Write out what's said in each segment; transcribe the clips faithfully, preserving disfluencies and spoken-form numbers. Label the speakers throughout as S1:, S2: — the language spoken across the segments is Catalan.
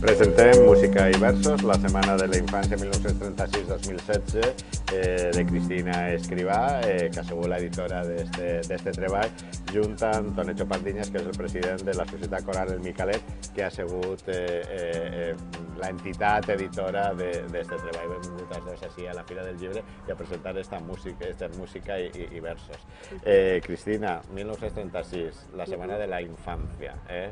S1: Presentem Música i Versos, la Setmana de la Infància mil nou-cents trenta-sis dos mil setze eh, de Cristina Escrivà, eh, que ha sigut l'editora d'este treball, junt amb Tonecho Pardiñas, que és el president de la Societat Coral El Micalet, que ha sigut eh, eh, l'entitat editora d'este treball. Benvingut als dos així a la Fira del Llibre i a presentar esta música, esta música i, i, i versos. Eh, Cristina, mil nou-cents trenta-sis, la Setmana de la Infància. Eh?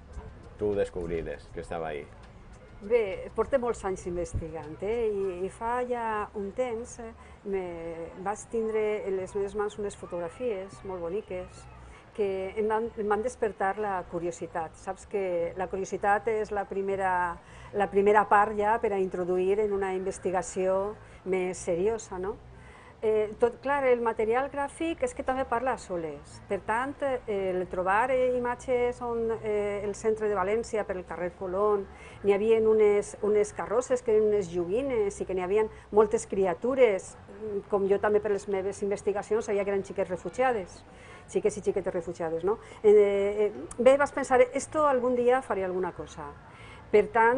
S1: Tu descobrides que estava ahí.
S2: Bé, porto molts anys investigant, eh? I, i fa ja un temps eh, me, vaig tindre en les meves mans unes fotografies molt boniques que em van, em van despertar la curiositat. Saps que la curiositat és la primera, la primera part ja per a introduir en una investigació més seriosa, no? Eh, tot, clar, el material gràfic és que també parla a soles. Per tant, eh, el trobar eh, imatges on eh, el centre de València, per el carrer Colón, n'hi havia unes, unes carrosses que eren unes joguines i que n'hi havia moltes criatures, com jo també per les meves investigacions sabia que eren xiques refugiades, xiques i xiquetes refugiades, no? Eh, eh, bé, vaig pensar, esto algun dia faria alguna cosa. Per tant,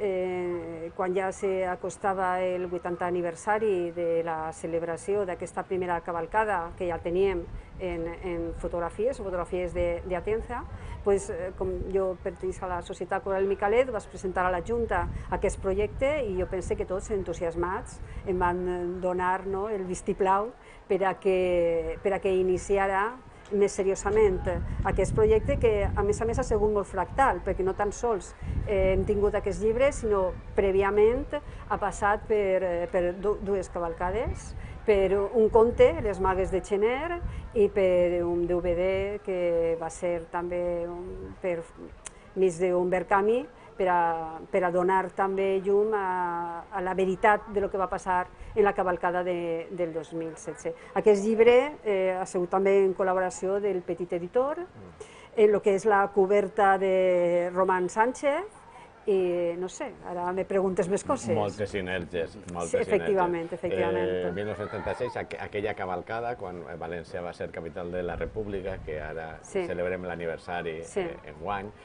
S2: eh, quan ja s'acostava el vuitantè aniversari de la celebració d'aquesta primera cavalcada, que ja teníem en, en fotografies, fotografies d'Atienza, pues, eh, com jo pertenec a la Societat Coral Micalet, vaig presentar a la Junta aquest projecte i jo pense que tots entusiasmats em van donar, no, el vistiplau per a que, per a que iniciara més seriosament aquest projecte, que a més a més ha sigut molt fractal, perquè no tan sols eh, hem tingut aquests llibres, sinó prèviament ha passat per, per dues cavalcades, per un conte, Les magues de Xener, i per un D V D que va ser també un, per mig d'Humbert Camí, per a, per a donar també llum a, a la veritat de lo que va passar en la cavalcada de, del dos mil setze. Aquest llibre eh, ha sigut també en col·laboració del Petit Editor, en el que és la coberta de Roman Sánchez, i no sé, ara me preguntes més coses.
S1: Moltes sinergies.
S2: Sí, efectivament, efectivament.
S1: Eh, mil nou-cents trenta-sis, aqu aquella cavalcada, quan València va ser capital de la República, que ara sí. celebrem l'aniversari sí. eh, enguany,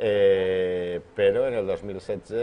S1: Eh, però en el dos mil setze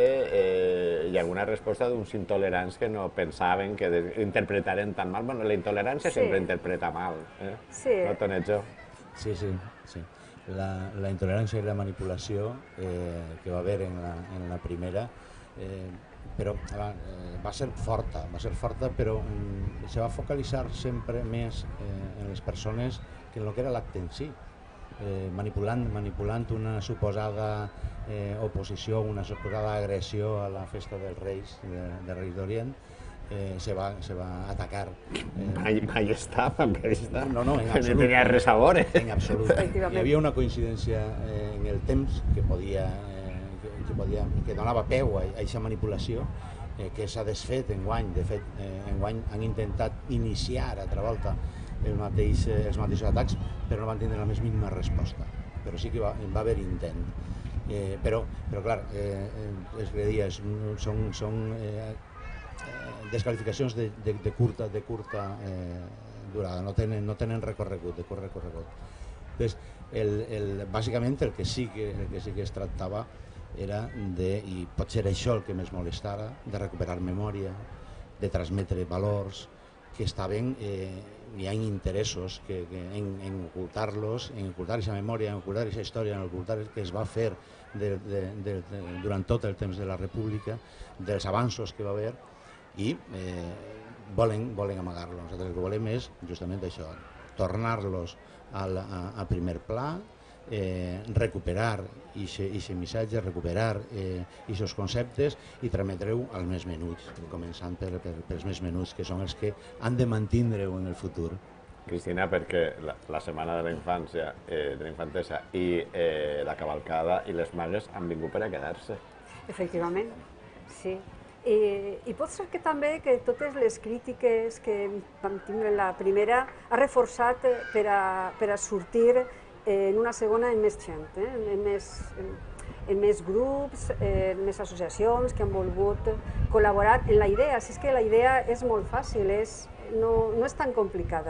S1: eh, hi ha alguna resposta d'uns intolerants que no pensaven que interpretaren tan mal. Bueno, la intolerància sí. sempre interpreta mal, eh?
S2: Sí.
S1: No, Tonecho?
S3: Sí, sí, sí. La, la intolerància i la manipulació eh, que va haver en la, en la primera, eh, però va, eh, va ser forta, va ser forta, però mm, se va focalitzar sempre més eh, en les persones que en el que era l'acte en si. Eh, manipulant, manipulant una suposada eh, oposició, una suposada agressió a la festa dels Reis, de, de Reis d'Orient, eh, se, va, se va atacar.
S1: Eh, mai, mai estava, mai estava.
S3: No, no, en absolut.
S1: No tenia res a veure.
S3: En absolut. Hi havia una coincidència eh, en el temps que podia, eh, que, que, podia, que donava peu a aquesta manipulació, eh, que s'ha desfet enguany. De fet, eh, enguany han intentat iniciar altra volta el mateix, eh, els mateixos atacs, però no van tindre la més mínima resposta. Però sí que va, va haver intent. Eh, però, però, clar, eh, es que deia, són, són eh, desqualificacions de, de, de curta, de curta eh, durada, no tenen, no tenen recorregut, de curt recorregut. Entonces, el, el, bàsicament el que, sí que, el que sí que es tractava era de, i pot ser això el que més molestara, de recuperar memòria, de transmetre valors que estaven, eh, hi ha interessos que, que en, en ocultar-los, en ocultar aquesta memòria, en ocultar aquesta història, en ocultar el que es va fer de, de, de, de, durant tot el temps de la República, dels avanços que va haver, i eh, volen, volen amagar-los. Nosaltres el que volem és justament això, tornar-los al, a, a primer pla, eh, recuperar aquest missatge, recuperar aquests eh, conceptes i transmetre-ho als més menuts, començant per, per, pels més menuts, que són els que han de mantindre-ho en el futur.
S1: Cristina, perquè la, la Setmana de la Infància, eh, de la Infantesa i eh, la cavalcada i les magues han vingut per a quedar-se.
S2: Efectivament, sí. I, i pot ser que també que totes les crítiques que vam tindre en la primera ha reforçat per a, per a sortir en una segona en més gent, eh? en, més, en, en més grups, en més associacions que han volgut col·laborar en la idea. Si és que la idea és molt fàcil, és, no, no és tan complicada.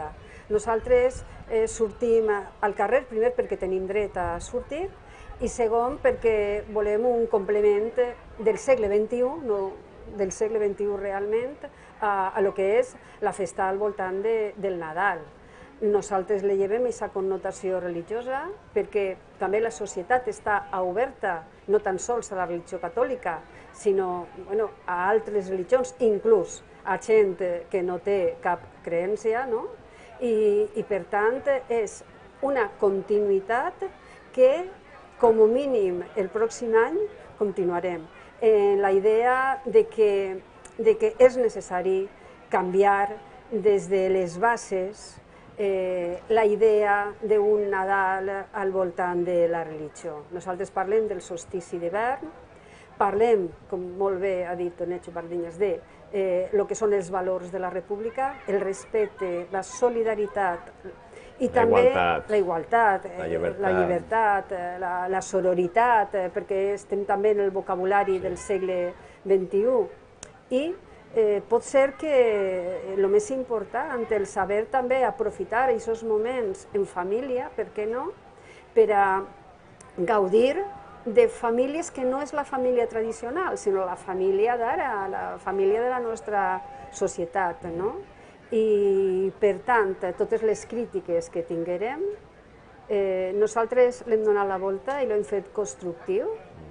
S2: Nosaltres eh, sortim al carrer, primer perquè tenim dret a sortir, i segon perquè volem un complement del segle vint-i-u, no del segle vint-i-u realment, a, a lo que és la festa al voltant de, del Nadal. Nosaltres li llevem aquesta connotació religiosa perquè també la societat està oberta no tan sols a la religió catòlica, sinó bueno, a altres religions, inclús a gent que no té cap creencia, no? I, i per tant és una continuïtat que com a mínim el pròxim any continuarem. Eh, la idea de que, de que és necessari canviar des de les bases eh, la idea d'un Nadal al voltant de la religió. Nosaltres parlem del solstici d'hivern, parlem, com molt bé ha dit Tonecho Pardiñas, de eh, lo que són els valors de la república, el respecte, la solidaritat i
S1: la
S2: també
S1: igualtat,
S2: la igualtat,
S1: la llibertat,
S2: la, llibertat, la, la sororitat, perquè estem també en el vocabulari sí. del segle vint-i-u. I eh, pot ser que el més important, el saber també aprofitar aquests moments en família, per què no?, per a gaudir de famílies que no és la família tradicional, sinó la família d'ara, la família de la nostra societat, no? I, per tant, totes les crítiques que tinguérem, eh, nosaltres l'hem donat la volta i l'hem fet constructiu.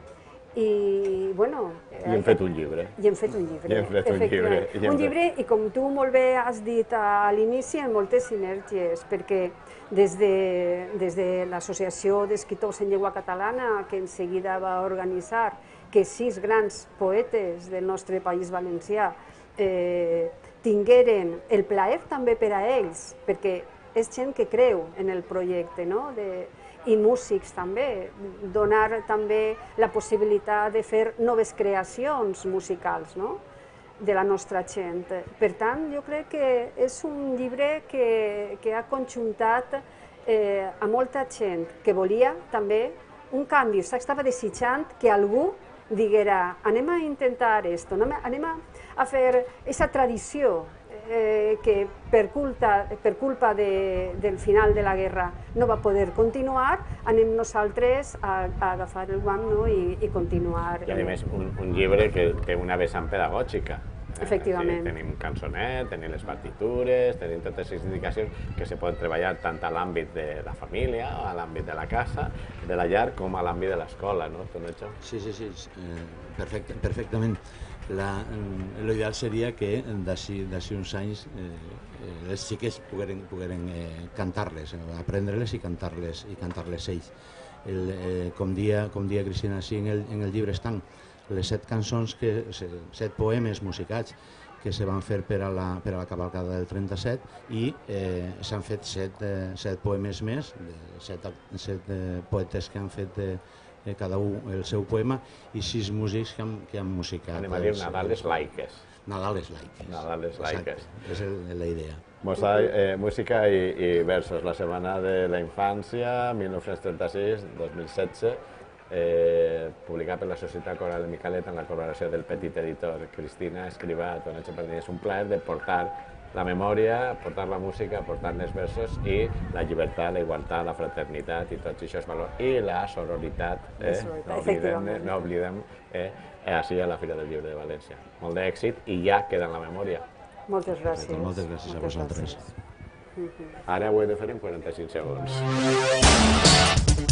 S2: I, bueno...
S1: I hem fet un llibre.
S2: I hem fet un llibre,
S1: I hem fet un llibre.
S2: Un llibre, i com tu molt bé has dit a l'inici, amb moltes sinergies, perquè des de, des de l'Associació d'Escriptors en Llengua Catalana, que en seguida va organitzar que sis grans poetes del nostre País Valencià eh, tingueren el plaer també per a ells, perquè és gent que creu en el projecte, no?, de, i músics també, donar també la possibilitat de fer noves creacions musicals, no?, de la nostra gent. Per tant, jo crec que és un llibre que, que ha conjuntat eh, a molta gent que volia també un canvi, estava desitjant que algú diguera anem a intentar esto, anem a, a fer aquesta tradició eh, que per culpa, per culpa de, del final de la guerra no va poder continuar, anem nosaltres a, a agafar el guant, no?, i, i continuar.
S1: I a més, un, un llibre que té una vessant pedagògica.
S2: Efectivament.
S1: Sí, tenim cançonet, tenim les partitures, tenim totes les indicacions que se poden treballar tant a l'àmbit de la família, a l'àmbit de la casa, de la llar, com a l'àmbit de l'escola, no, Tonecho?
S3: Sí, sí, sí, eh, perfecte, perfectament. L'ideal seria que d'ací uns anys eh, les xiques pogueren, pogueren eh, cantar-les, eh, aprendre-les i cantar-les i cantar-les ells. El, eh, com, dia, com dia Cristina, sí, en el, en el llibre estan les set cançons, que, set poemes musicats que se van fer per a la, per a la cavalcada del trenta-set i eh, s'han fet set, eh, set poemes més, set, set eh, poetes que han fet eh, cada un el seu poema i sis músics que han, que han musicat.
S1: Anem a dir Nadales laiques.
S3: Nadales laiques.
S1: Nadales laiques.
S3: És la idea.
S1: Mostra, eh, música i, i versos, la Setmana de la Infància, mil nou-cents trenta-sis a dos mil setze, eh, publicat per la Societat Coral de Micalet en la col·laboració del petit editor Cristina Escrivà, Tonecho Pardiñas. És un plaer de portar la memòria, portar la música, portar els versos i la llibertat, la igualtat, la fraternitat i tots aquests valors. I la sororitat, eh? no oblidem, no oblidem eh? així a la Fira del Llibre de València. Molt d'èxit i ja queda en la memòria.
S2: Moltes gràcies.
S3: Moltes gràcies a vosaltres.
S1: Ara ho he de fer en quaranta-cinc segons.